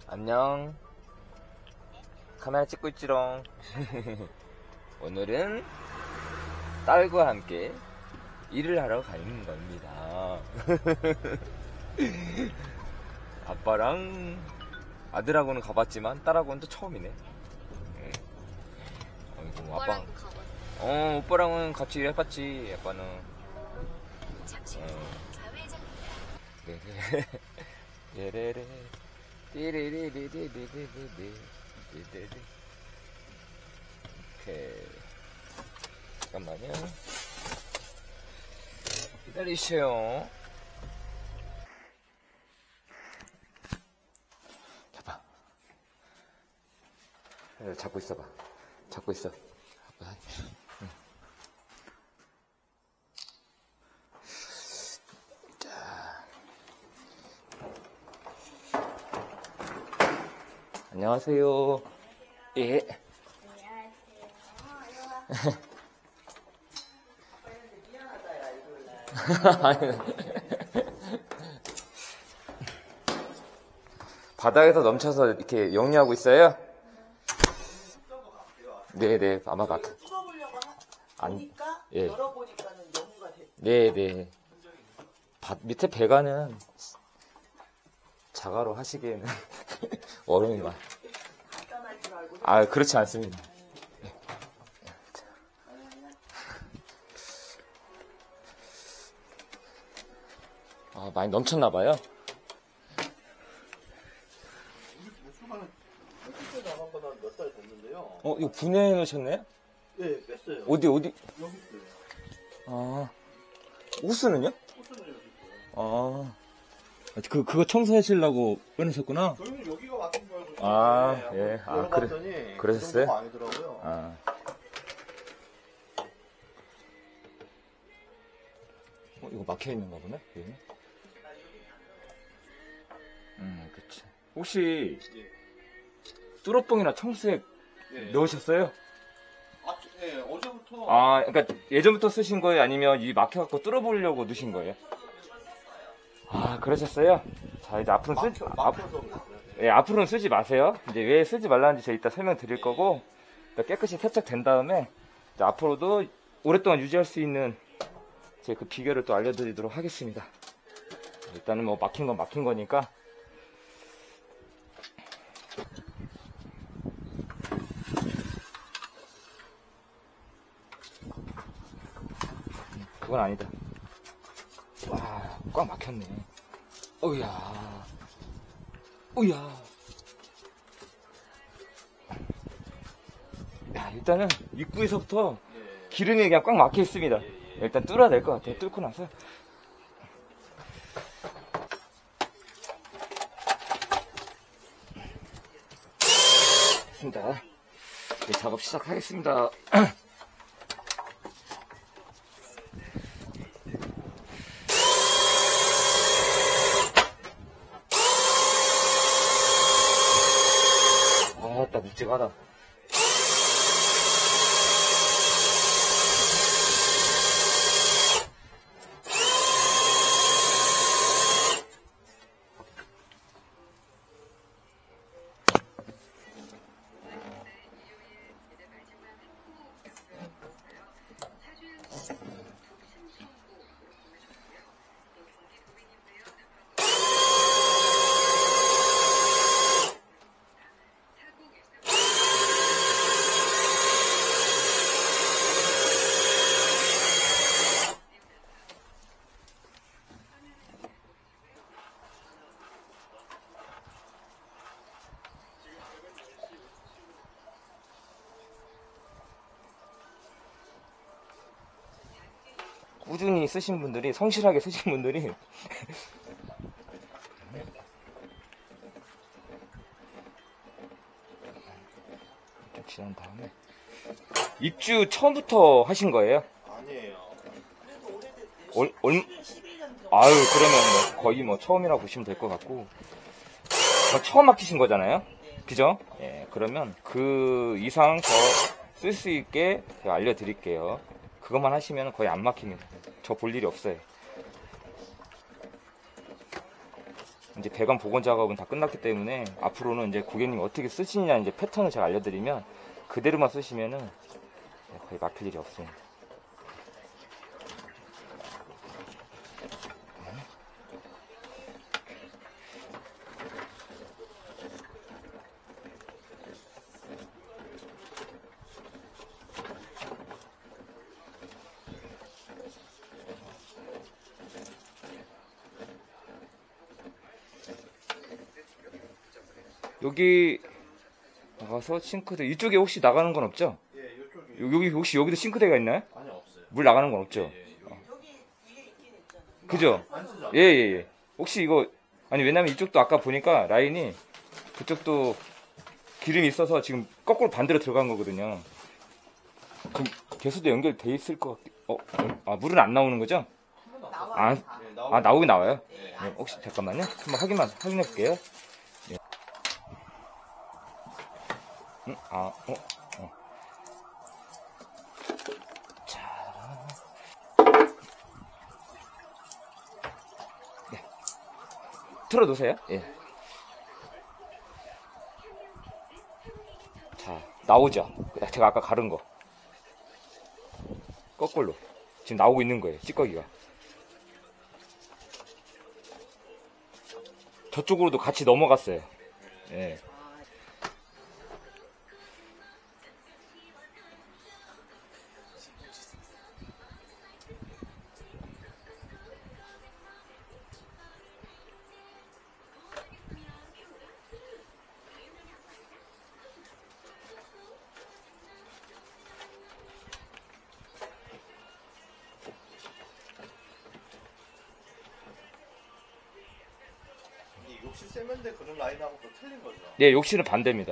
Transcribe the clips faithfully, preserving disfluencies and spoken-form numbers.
안녕. 카메라 찍고 있지롱. 오늘은 딸과 함께 일을 하러 가는 겁니다. 아빠랑 아들하고는 가봤지만 딸하고는 또 처음이네. 응. 어이구, 아빠. 오빠랑도 가봤어. 어, 오빠랑은 같이 일해봤지. 아빠는. 잠시 후 좌회전입니다. 네네. 예레레. 띠리리리리리리리리. 오케이. 잠깐만요. 기다리세요. 잡아. 잡고 있어봐. 잡고 있어. 응. 자. 안녕하세요. 예. 바닥에서 넘쳐서 이렇게 영리하고 있어요? 네네, 아마 막. 보니까 예. 열어보니까는 연구가 됐. 네네. 바, 밑에 배관은 자가로 하시기에는 어려움이 많. 간단할 줄 알고. 아, 그렇지 않습니다. 아, 많이 넘쳤나봐요. 수많은 햇빛에 나간 거는 몇 달 됐는데요. 어, 이거 분해해 놓으셨네? 네, 뺐어요. 어디, 어디? 여기 있어요. 아, 호스는요? 호스는 여기 있어요. 아, 그, 그거 청소하시려고 빼놓으셨구나? 저희는 여기가 막힌 거라고. 아, 네, 예. 한번 아, 그래- 열어봤더니 그러셨어요? 그 정도가 아니더라고요. 아. 어, 이거 막혀 있는가 보네? 여기? 음, 그치. 혹시, 뚜러뽕이나 청수액 네. 넣으셨어요? 아, 네, 어제부터. 아, 그러니까 예전부터 쓰신 거예요? 아니면 이 막혀갖고 뚫어보려고 넣으신 거예요? 아, 그러셨어요? 자, 이제 앞으로는 쓰지, 앞, 막혀서 그랬어요. 네. 예, 앞으로는 쓰지 마세요. 이제 왜 쓰지 말라는지 제가 이따 설명 드릴 거고, 깨끗이 세척된 다음에, 이제 앞으로도 오랫동안 유지할 수 있는 제 그 비결을 또 알려드리도록 하겠습니다. 일단은 뭐 막힌 건 막힌 거니까. 그건 아니다. 와, 꽉 막혔네. 어우야. 어우야. 야, 일단은 입구에서부터 네. 기름이 그냥 꽉 막혀 있습니다. 일단 뚫어야 될 것 같아요. 뚫고 나서. 좋습니다. 이제 작업 시작하겠습니다. 아따, 묵직하다. 꾸준히 쓰신 분들이, 성실하게 쓰신 분들이 좀 지난 다음에 입주 처음부터 하신 거예요? 아니에요. 그래도 오래됐대. 얼, 얼, 십일 년 정도. 아유, 그러면 뭐 거의 뭐 처음이라고 보시면 될 것 같고, 뭐 처음 맡기신 거잖아요? 그죠? 예, 그러면 그 이상 더 쓸 수 있게 제가 알려드릴게요. 그것만 하시면 거의 안 막힙니다. 저 볼 일이 없어요. 이제 배관 복원 작업은 다 끝났기 때문에 앞으로는 이제 고객님이 어떻게 쓰시느냐 이제 패턴을 제가 알려드리면 그대로만 쓰시면은 거의 막힐 일이 없습니다. 여기 나가서 싱크대 이쪽에 혹시 나가는 건 없죠? 예, 요쪽이. 요- 여기 혹시 여기도 싱크대가 있나요? 아니, 없어요. 물 나가는 건 없죠? 예, 여기. 여기 이게 있긴 있잖아. 그죠? 안 쓰죠? 예, 예, 예. 혹시 이거, 아니, 왜냐면 이쪽도 아까 보니까 라인이 그쪽도 기름이 있어서 지금 거꾸로 반대로 들어간 거거든요. 그럼 개수도 연결돼 있을 것 같, 어, 아, 물은 안 나오는 거죠? 나와. 아, 다. 예, 나오고. 아, 나오긴 나와요? 예, 네, 안 혹시, 써요. 잠깐만요. 한번 확인만, 확인해 볼게요. 예. 음, 아, 어, 어. 자. 네. 틀어놓으세요. 예. 자, 나오죠? 제가 아까 가른 거. 거꾸로. 지금 나오고 있는 거예요, 찌꺼기가. 저쪽으로도 같이 넘어갔어요. 예. 이 욕실 세면대 그런 라인하고 또 틀린 거죠? 네, 욕실은 반대입니다.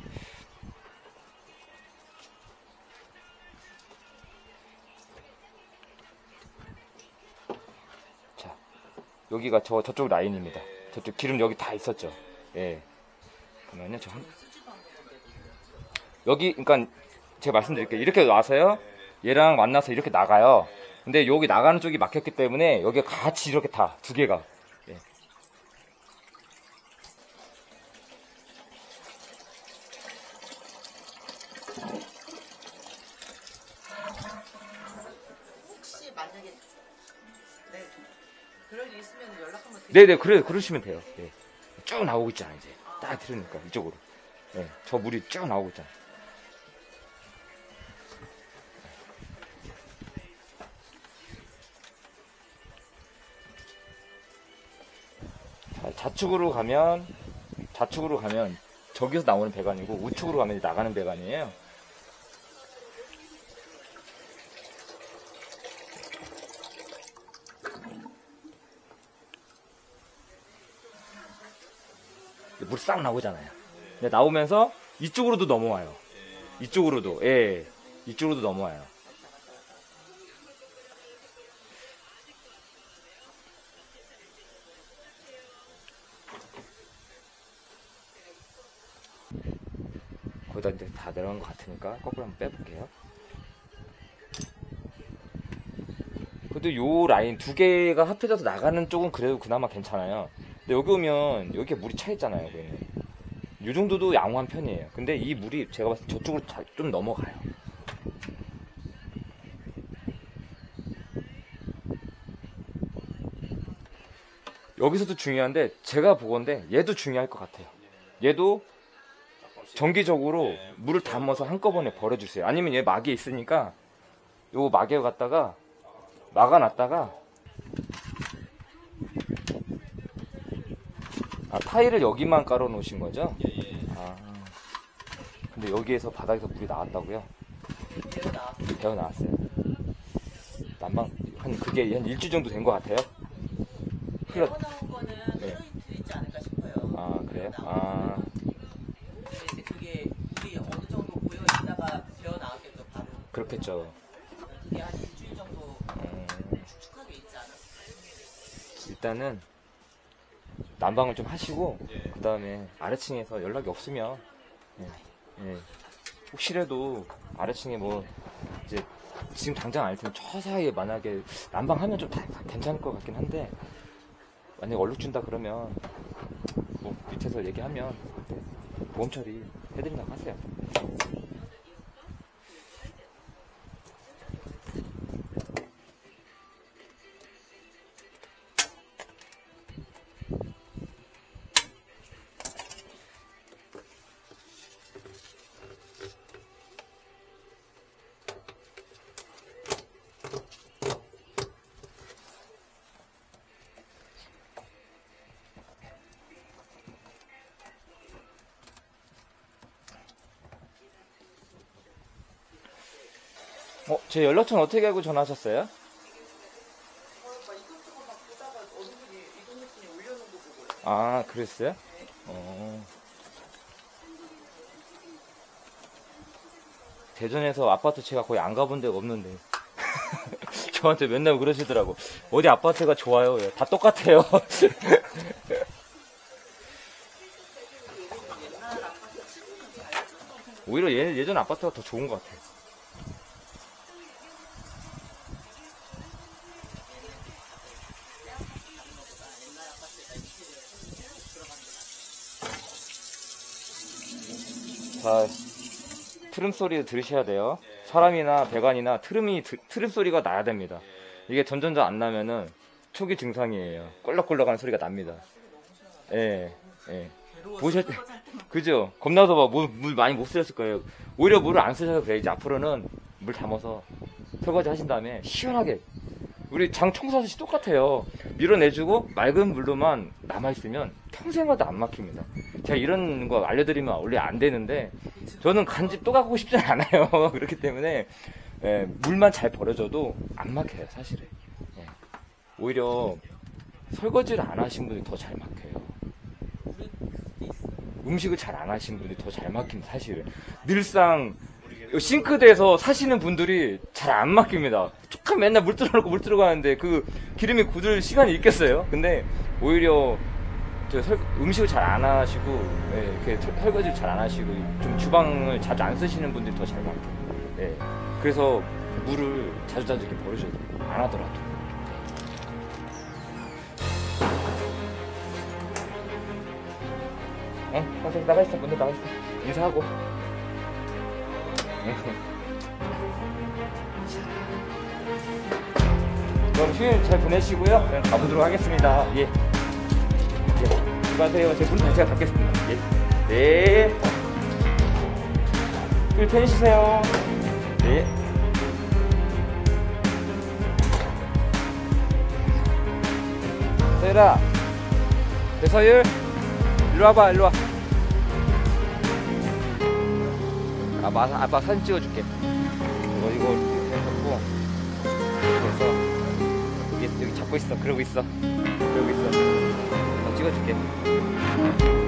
자, 여기가 저, 저쪽 라인입니다. 저쪽 기름 여기 다 있었죠. 예. 그러면요, 저 한, 여기, 그러니까 제가 말씀드릴게요. 이렇게 와서요, 얘랑 만나서 이렇게 나가요. 근데 여기 나가는 쪽이 막혔기 때문에 여기가 같이 이렇게 다, 두 개가. 예. 혹시 만약에 네 그럴 일 있으면 연락하면 되죠. 네네, 그래, 그러시면 돼요. 예. 쭉 나오고 있잖아, 이제. 딱 들으니까, 이쪽으로. 예, 저 물이 쭉 나오고 있잖아. 자, 좌측으로 가면, 좌측으로 가면, 저기서 나오는 배관이고, 우측으로 가면 이제 나가는 배관이에요. 물 싹 나오잖아요. 근데 나오면서 이쪽으로도 넘어와요. 이쪽으로도, 예, 이쪽으로도 넘어와요. 거기다 이제 다 내려간 것 같으니까 거꾸로 한번 빼볼게요. 그래도 요 라인 두 개가 합해져서 나가는 쪽은 그래도 그나마 괜찮아요. 근데 여기 오면 여기에 물이 차 있잖아요. 여기는. 요 정도도 양호한 편이에요. 근데 이 물이 제가 봤을 때 저쪽으로 다 좀 넘어가요. 여기서도 중요한데 제가 보건데 얘도 중요할 것 같아요. 얘도 정기적으로 물을 담아서 한꺼번에 버려주세요. 아니면 얘 막이 있으니까 요 막에 갖다가 막아놨다가 아, 타일을 여기만 깔아 놓으신 거죠? 아, 근데 여기에서 바닥에서 물이 나왔다고요? 내가 나왔어. 배어 나왔어요. 난방 한 그게 한 일주 정도 된 것 같아요. 흘러. 배워 나온 거는 네. 하루 이틀 있지 않을까 싶어요. 아 그래요? 아 근데 이제 그게 물이 어느 정도 고여 있다가 배어 나왔겠죠 바로. 그렇겠죠. 그게 한 일주일 정도 음, 축축하게 있지 않았어. 일단은 난방을 좀 하시고 그 다음에 아래층에서 연락이 없으면 예, 예. 혹시라도 아래층에 뭐 이제 지금 당장 알 테면 저 사이에 만약에 난방하면 좀 다, 다 괜찮을 것 같긴 한데 만약에 얼룩 준다 그러면 뭐 밑에서 얘기하면 보험 처리 해드린다고 하세요. 어, 제 연락처는 어떻게 알고 전화하셨어요? 어, 막 이것저것 막 보다가 어느 분이 이 동네 분이 올려놓은 거 보고 그래. 아, 그랬어요? 어. 대전에서 아파트 제가 거의 안 가본 데가 없는데. 저한테 맨날 그러시더라고. 어디 아파트가 좋아요? 다 똑같아요. 오히려 예, 예전 아파트가 더 좋은 것 같아요. 자, 트름 소리 들으셔야 돼요. 사람이나 배관이나 트름이, 드- 트름 소리가 나야 됩니다. 이게 점점점 안 나면은 초기 증상이에요. 꼴럭꼴럭하는 소리가 납니다. 예, 예. 보셨, 그죠? 겁나서 막 물, 물 많이 못 쓰셨을 거예요. 오히려 물을 안 쓰셔서 그래. 이제 앞으로는 물 담아서 설거지 하신 다음에 시원하게. 우리 장 청소하듯이 똑같아요. 밀어내주고 맑은 물로만 남아있으면 평생마다 안 막힙니다. 제가 이런 거 알려드리면 원래 안 되는데 저는 간집 또 가고 싶진 않아요. 그렇기 때문에 예, 물만 잘 버려줘도 안 막혀요, 사실은. 예. 오히려 설거지를 안 하신 분이 더 잘 막혀요. 음식을 잘 안 하신 분이 더 잘 막힙니다, 사실은. 늘상 싱크대에서 사시는 분들이 잘 안 막힙니다. 쭉 맨날 물 들어놓고 물 들어가는데 그 기름이 굳을 시간이 있겠어요? 근데 오히려 저 설, 음식을 잘 안 하시고 예, 이렇게 설- 설거지를 잘 안 하시고 좀 주방을 자주 안 쓰시는 분들이 더 잘 막혀요. 예. 그래서 물을 자주 자주 이렇게 버리셔야 돼요. 안 하더라도. 응? 선생님 나가있어. 먼저 나가있어. 인사하고. 그럼 휴일 잘 보내시고요. 그냥 가보도록 하겠습니다. 예. 예. 수고하세요. 제 문은 제가 닫겠습니다. 예. 네. 휴일 편히 쉬세요. 네. 서율아. 네, 서율. 일로 와봐, 일로 와. 아빠, 아빠 사진 찍어줄게. 이거, 이거 이렇게 해갖고, 이렇게 해서, 여기, 여기 잡고 있어. 그러고 있어. 그러고 있어. 어, 찍어줄게.